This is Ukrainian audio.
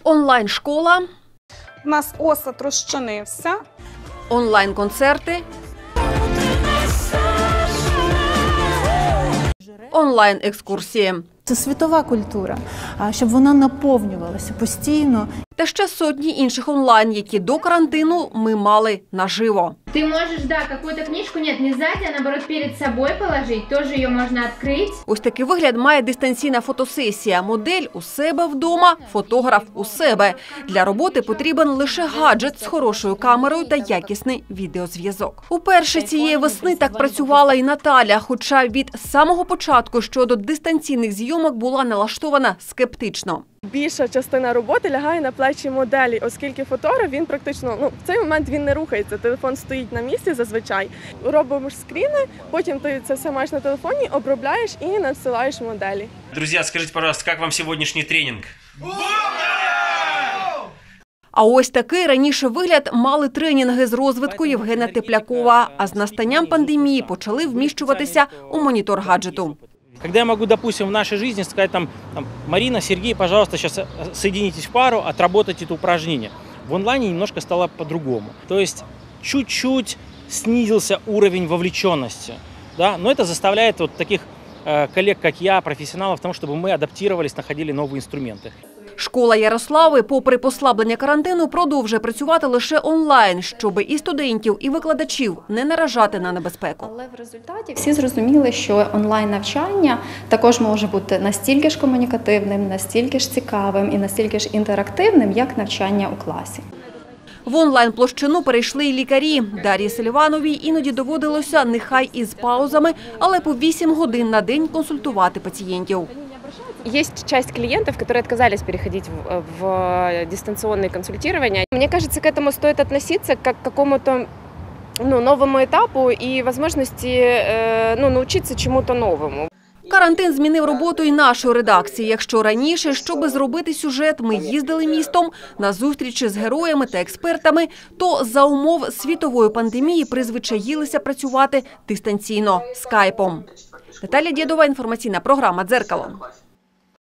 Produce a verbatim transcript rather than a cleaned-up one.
Онлайн-школа. У нас осад розчинився. Онлайн-концерти. Онлайн-екскурсії. Це світова культура, щоб вона наповнювалася постійно. Та ще сотні інших онлайн, які до карантину ми мали наживо. Ты можешь, да, какую-то книжку, нет, не сзади, а наоборот перед собой положить, тоже ее можно открыть. Ось такий вигляд має дистанційна фотосесія. Модель у себе вдома, фотограф у себе. Для роботи потрібен лише гаджет з хорошою камерою та якісний відеозв'язок. Уперше цієї весни так працювала і Наталя, хоча від самого початку щодо дистанційних зйомок була налаштована скептично. Більша частина роботи лягає на плечі моделі, оскільки фотограф, він практично, ну, в цей момент він не рухається, телефон стоїть на місці зазвичай. Робимо скріни, потім ти це все маєш на телефоні, обробляєш і надсилаєш моделі. Друзі, скажіть, пожалуйста, як вам сьогоднішній тренінг? А ось такий раніше вигляд мали тренінги з розвитку Євгена Теплякова, а з настанням пандемії почали вміщуватися у монітор гаджету. Когда я могу, допустим, в нашей жизни сказать, там, там, Марина, Сергей, пожалуйста, сейчас соединитесь в пару, отработайте это упражнение. В онлайне немножко стало по-другому. То есть чуть-чуть снизился уровень вовлеченности, да? Но это заставляет вот таких э, коллег, как я, профессионалов, в том, чтобы мы адаптировались, находили новые инструменты. Школа Ярослави, попри послаблення карантину, продовжує працювати лише онлайн, щоб і студентів, і викладачів не наражати на небезпеку. Але в результаті всі зрозуміли, що онлайн-навчання також може бути настільки ж комунікативним, настільки ж цікавим і настільки ж інтерактивним, як навчання у класі. В онлайн-площину перейшли й лікарі. Дар'ї Селівановій іноді доводилося, нехай і з паузами, але по вісім годин на день консультувати пацієнтів. Есть часть клиентов, которые отказались переходить в, в дистанционное консультирование. Мне кажется, к этому стоит относиться как к какому-то ну, новому этапу и возможности э, ну, научиться чему-то новому. Карантин змінив роботу і нашої редакції. Якщо раніше, щоби зробити сюжет, ми їздили містом на зустрічі з героями та експертами, то за умов світової пандемії призвичаїлися працювати дистанційно – скайпом. Наталя Дєдова, інформаційна програма «Дзеркало».